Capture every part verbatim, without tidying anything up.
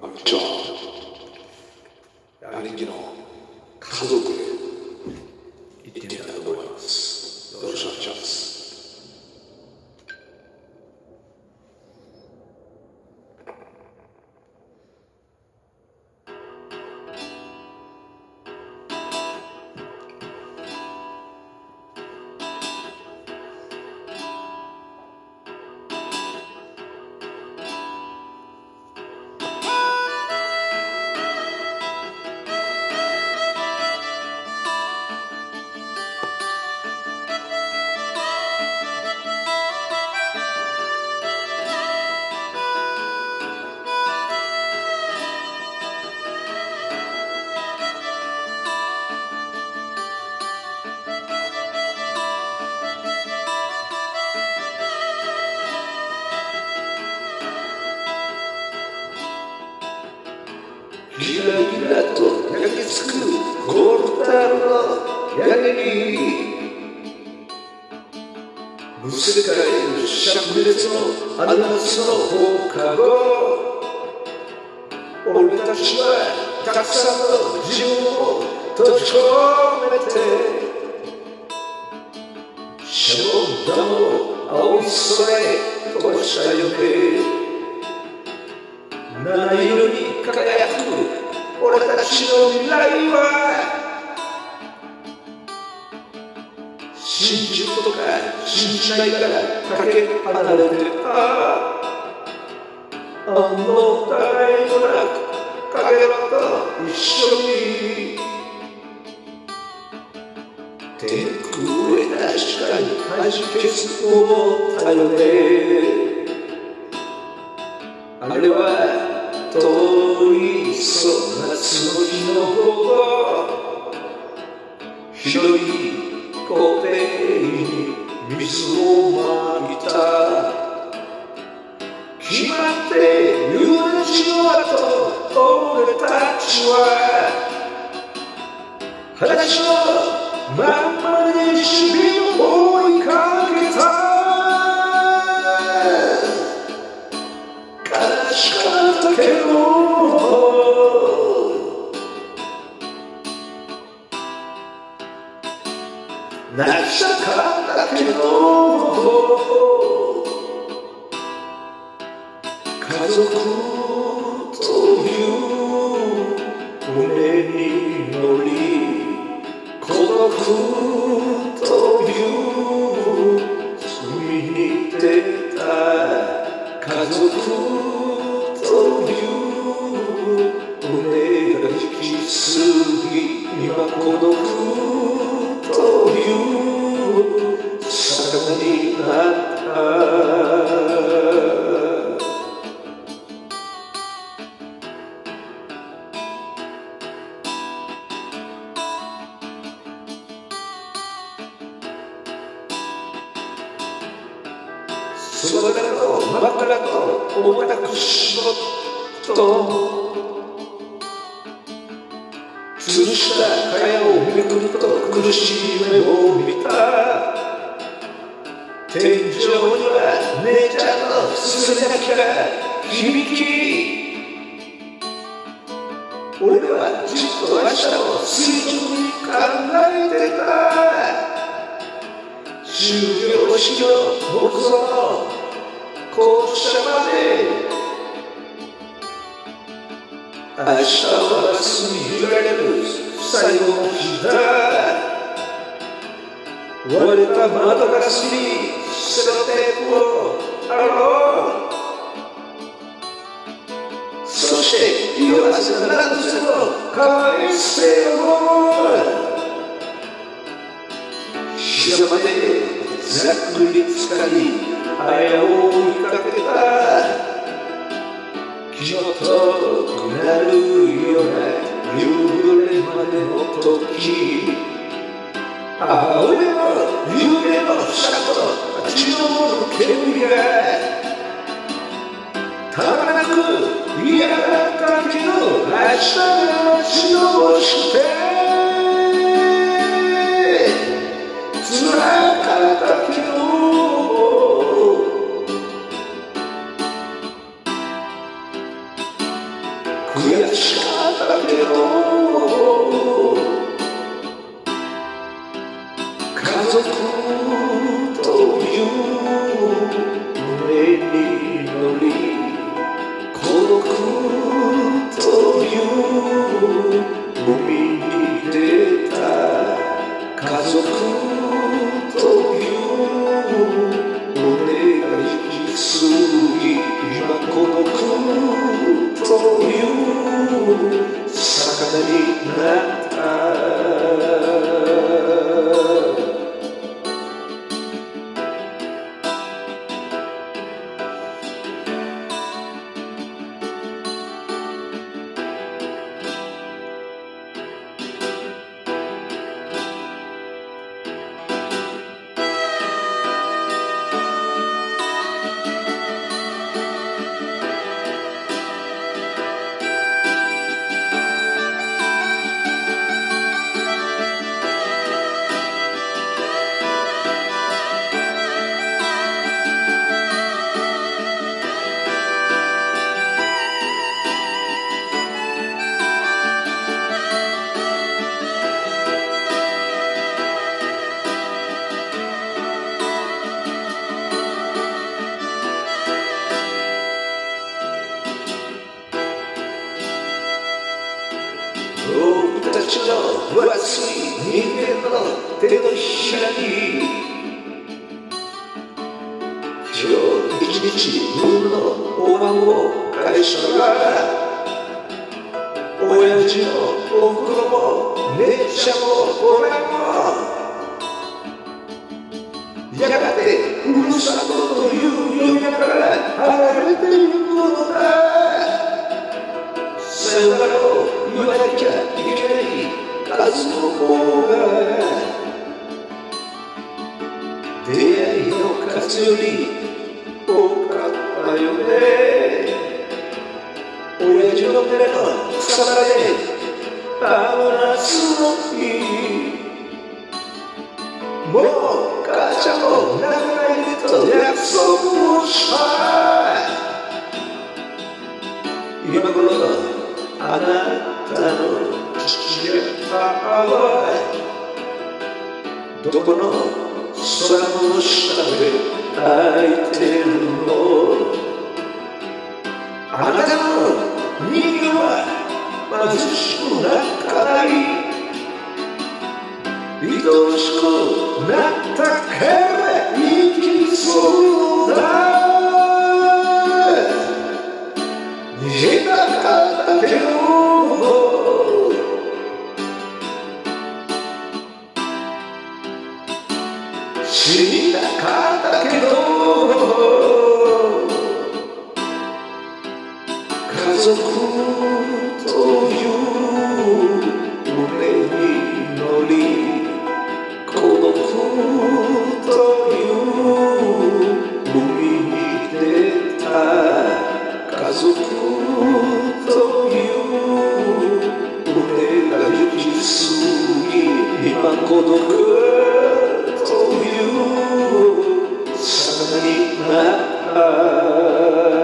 こんにちは。兄貴の家族へ行ってみたいと思います。よろしくお願いします。ギラギラと焼き付くゴールタルの屋根にむせかえる灼熱のあの夏の放課後、俺たちはたくさんの自分を閉じ込めてシャボン玉を青い空へ飛ばしたよね。七色に輝く俺たちの未来は信じることか信じないからかけ離れてた。あの誰もなくかけらと一緒に天空へ確かに弾けず思ったよね。あれは遠いそう夏の日の午後、広い校庭に水をまいた。決まって夕日の後、俺たちは裸足のまんまで日々を追いかけた。悲しかったけど泣きたかったけど家族という船に乗り孤独という海に出た。家族という船が引き継ぎ今孤独という魚になった。その中の枕と私のと吊るした蚊帳をめくると苦しい夢を見た。天井には姉ちゃんのすす泣きが響き、俺はじっと明日を垂直に考えてた。終業式の木造の校舎まで明日はバスに揺られる最後の日だ。割れた窓ガラスにセロテープを貼ろう。そして色あせなランドセルをかえせよ。膝までざっくりつかり早を追いかけた。気の遠くなるような夕暮れまでの時、青いの夢の車庫立ち上る煙がたまらなく嫌だったけど明日が待ち遠しくて辛かったけど悔しかったけど家族という船に乗り孤独という海に出た家族という胸が行き過ぎ今孤独という魚になった僕たちの分厚い人間の手のひらに今日一日分のおまんを返したら親父もおふくろも姉ちゃんも俺もやがてふるさとという夢から離れていくのだ。さよならを言わなきゃいけない数の方が出会いの数より多かったよね。親父の手の草むらであの夏の日もう母ちゃんも亡くなりと約束をした。今頃のあなたの父や母はどこの空の下で泣いてるの。あなたの人間は貧しくなかない。愛おしくなったから生きそうだ。逃げなかったけど死になかったけど家族という船に乗り孤独という海に出た家族という船が行き過ぎ今孤独という魚になった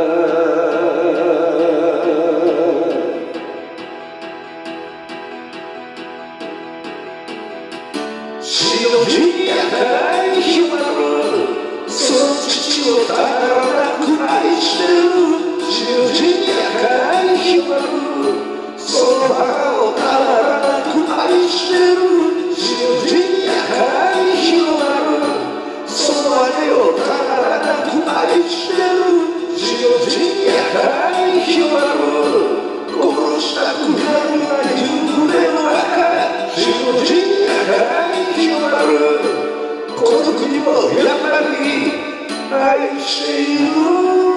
白地に赤い日はその父をたまらなく愛してる。白地に赤い日はその母をたまらなく愛してる。白地に赤い日はその姉をたまらなく愛してる。白地に赤い日は殺したくなるな夕暮れの赤。白地に赤い日は孤独にもやっぱり愛している。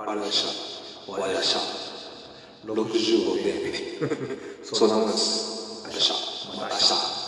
ありがとうございました。終わりました。ろくじゅうごでそんなもんです。ありがとうございました。また明日。